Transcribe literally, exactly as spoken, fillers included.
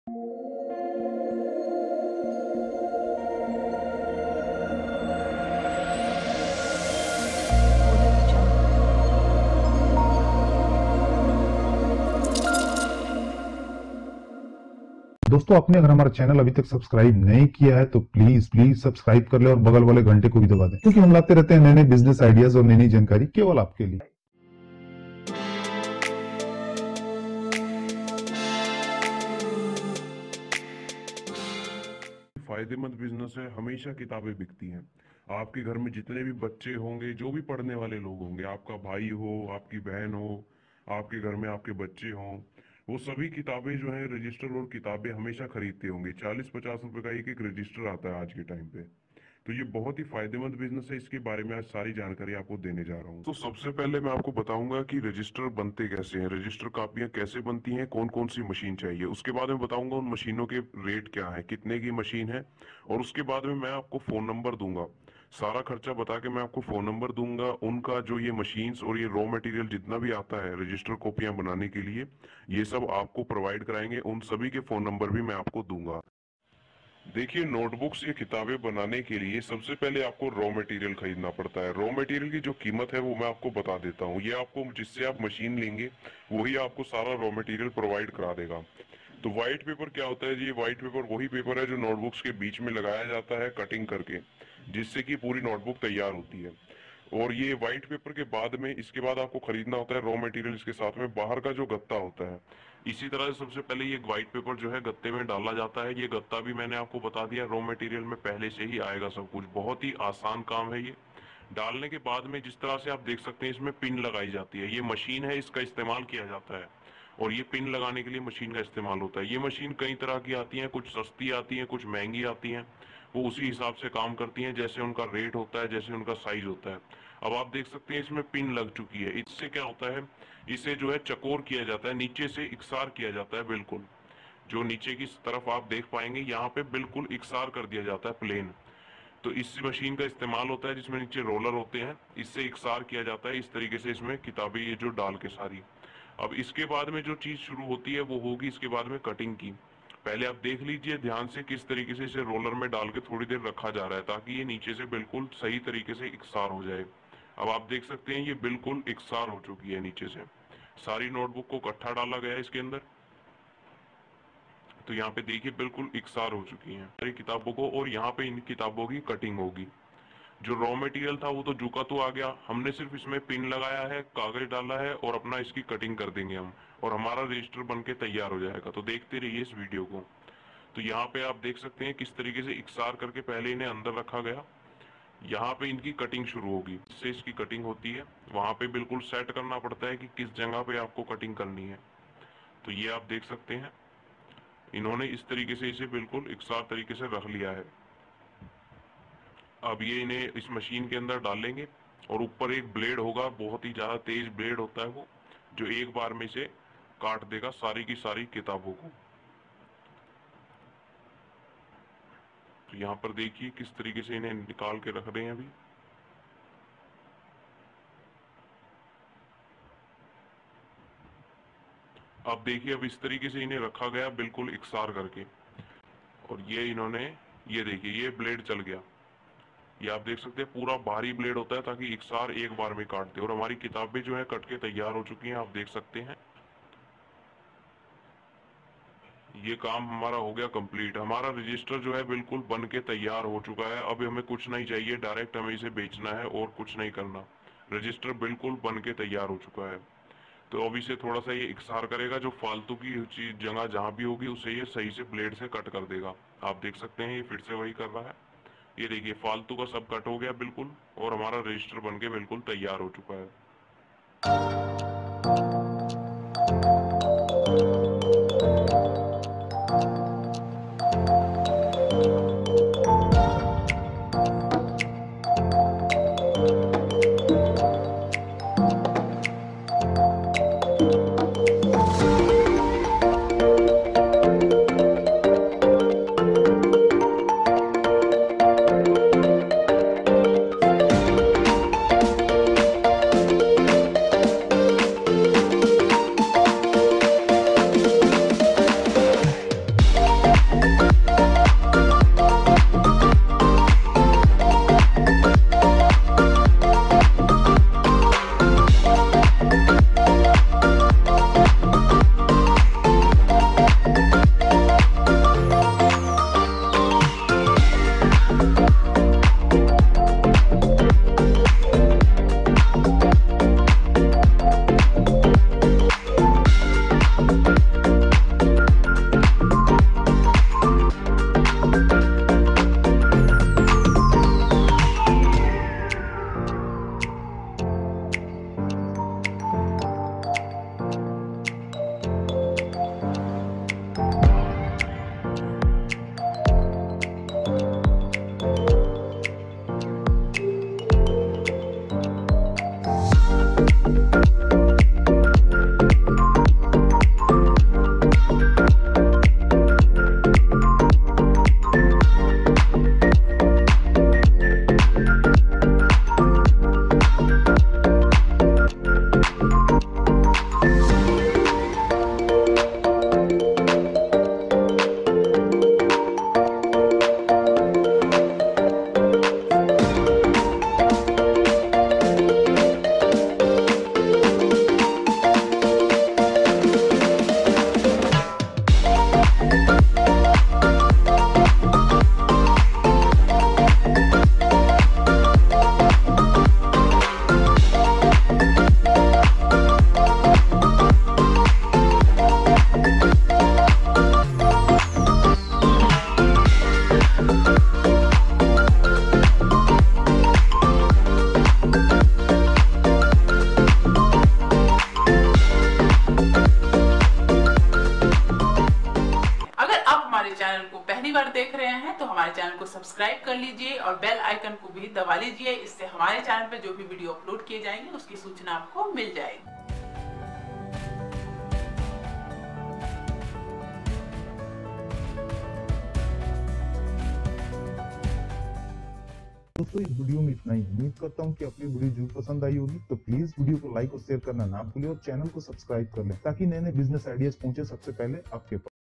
दोस्तों, आपने अगर हमारा चैनल अभी तक सब्सक्राइब नहीं किया है तो प्लीज प्लीज सब्सक्राइब कर ले और बगल वाले घंटे को भी दबा दें, क्योंकि हम लाते रहते हैं नए नए बिजनेस आइडियाज और नई नई जानकारी केवल आपके लिए। फायदेमंद बिजनेस है, हमेशा किताबें बिकती हैं। आपके घर में जितने भी बच्चे होंगे, जो भी पढ़ने वाले लोग होंगे, आपका भाई हो, आपकी बहन हो, आपके घर में आपके बच्चे हों, वो सभी किताबें जो है रजिस्टर और किताबें हमेशा खरीदते होंगे। चालीस पचास रुपए का एक एक रजिस्टर आता है आज के टाइम पे। तो ये बहुत ही फायदेमंद बिजनेस है, इसके बारे में आज सारी जानकारी आपको देने जा रहा हूँ। तो सबसे पहले मैं आपको बताऊंगा कि रजिस्टर बनते कैसे हैं, रजिस्टर कापियां कैसे बनती हैं, कौन कौन सी मशीन चाहिए। उसके बाद में बताऊंगा उन मशीनों के रेट क्या है, कितने की मशीन है, और उसके बाद में मैं आपको फोन नंबर दूंगा। सारा खर्चा बता के मैं आपको फोन नंबर दूंगा, उनका जो ये मशीन्स और ये रॉ मटेरियल जितना भी आता है रजिस्टर कॉपियां बनाने के लिए, ये सब आपको प्रोवाइड कराएंगे। उन सभी के फोन नंबर भी मैं आपको दूंगा। देखिए, नोटबुक्स या किताबें बनाने के लिए सबसे पहले आपको रॉ मटेरियल खरीदना पड़ता है। रॉ मटेरियल की जो कीमत है वो मैं आपको बता देता हूँ। ये आपको, जिससे आप मशीन लेंगे वही आपको सारा रॉ मटेरियल प्रोवाइड करा देगा। तो व्हाइट पेपर क्या होता है जी? व्हाइट पेपर वही पेपर है जो नोटबुक्स के बीच में लगाया जाता है कटिंग करके, जिससे कि पूरी नोटबुक तैयार होती है। और ये व्हाइट पेपर के बाद में, इसके बाद आपको खरीदना होता है रॉ मटेरियल, इसके साथ में बाहर का जो गत्ता होता है। इसी तरह से सबसे पहले ये व्हाइट पेपर जो है गत्ते में डाला जाता है। ये गत्ता भी मैंने आपको बता दिया, रॉ मटेरियल में पहले से ही आएगा सब कुछ। बहुत ही आसान काम है ये। डालने के बाद में जिस तरह से आप देख सकते हैं, इसमें पिन लगाई जाती है। ये मशीन है, इसका इस्तेमाल किया जाता है, और ये पिन लगाने के लिए मशीन का इस्तेमाल होता है। ये मशीन कई तरह की आती है, कुछ सस्ती आती है, कुछ महंगी आती है। वो उसी हिसाब से काम करती हैं, जैसे उनका रेट होता है, जैसे उनका साइज होता है। अब आप देख सकते हैं इसमें पिन लग चुकी है। इससे क्या होता है, इसे जो है चकोर किया जाता है, नीचे से इकसार किया जाता है। बिल्कुल जो नीचे की तरफ आप देख पाएंगे, यहाँ पे बिल्कुल इकसार कर दिया जाता है, प्लेन। तो इस मशीन का इस्तेमाल होता है जिसमें नीचे रोलर होते हैं, इससे इकसार किया जाता है। इस तरीके से इसमें किताबें ये जो डाल के सारी, अब इसके बाद में जो चीज शुरू होती है वो होगी इसके बाद में कटिंग की। पहले आप देख लीजिए ध्यान से किस तरीके से इसे रोलर में डाल के थोड़ी देर रखा जा रहा है, ताकि ये नीचे से बिल्कुल सही तरीके से इकसार हो जाए। अब आप देख सकते हैं ये बिल्कुल इकसार हो चुकी है नीचे से। सारी नोटबुक को इकट्ठा डाला गया है इसके अंदर। तो यहाँ पे देखिए बिल्कुल इकसार हो चुकी है सारी किताबों को, और यहाँ पे इन किताबों की कटिंग होगी। जो रॉ मटेरियल था वो तो झुका तो आ गया, हमने सिर्फ इसमें पिन लगाया है, कागज डाला है, और अपना इसकी कटिंग कर देंगे हम, और हमारा रजिस्टर बन के तैयार हो जाएगा। तो देखते रहिए इस वीडियो को। तो यहाँ पे आप देख सकते हैं किस तरीके से इकसार करके पहले इन्हें अंदर रखा गया। यहाँ पे इनकी कटिंग शुरू होगी, इससे इसकी कटिंग होती है। वहां पे बिल्कुल सेट करना पड़ता है कि किस जगह पे आपको कटिंग करनी है। तो ये आप देख सकते हैं इन्होंने इस तरीके से इसे बिल्कुल इकसार तरीके से रख लिया है। अब ये इन्हें इस मशीन के अंदर डालेंगे, और ऊपर एक ब्लेड होगा, बहुत ही ज्यादा तेज ब्लेड होता है वो, जो एक बार में से काट देगा सारी की सारी किताबों को। तो यहाँ पर देखिए किस तरीके से इन्हें निकाल के रख रहे हैं अभी। अब देखिए, अब इस तरीके से इन्हें रखा गया बिल्कुल इकसार करके, और ये इन्होंने, ये देखिए ये ब्लेड चल गया। ये आप देख सकते हैं पूरा भारी ब्लेड होता है, ताकि इकसार एक बार में काट दे। और हमारी किताबें जो है कट के तैयार हो चुकी हैं, आप देख सकते हैं। ये काम हमारा हो गया कंप्लीट। हमारा रजिस्टर जो है बिल्कुल बन के तैयार हो चुका है। अब हमें कुछ नहीं चाहिए, डायरेक्ट हमें इसे बेचना है और कुछ नहीं करना। रजिस्टर बिल्कुल बन के तैयार हो चुका है। तो अब इसे थोड़ा सा ये इकसार करेगा, जो फालतू की चीज जगह जहां भी होगी उसे ये सही से ब्लेड से कट कर देगा। आप देख सकते हैं ये फिर से वही कर रहा है। ये देखिए फालतू का सब कट हो गया बिल्कुल, और हमारा रजिस्टर बन के बिल्कुल तैयार हो चुका है। अगर आप हमारे चैनल को पहली बार देख रहे हैं तो हमारे चैनल को सब्सक्राइब कर लीजिए और बेल आइकन को भी दबा लीजिए। इससे हमारे चैनल पर जो भी वीडियो अपलोड किए जाएंगे उसकी सूचना आपको मिल जाएगी। दोस्तों इस वीडियो में इतना ही। उम्मीद करता हूँ कि आपको वीडियो जरूर पसंद आई होगी। तो प्लीज वीडियो को लाइक और शेयर करना ना भूलिए और चैनल को सब्सक्राइब कर लें ताकि नए नए बिजनेस आइडियाज पहुंचे सबसे पहले आपके पास।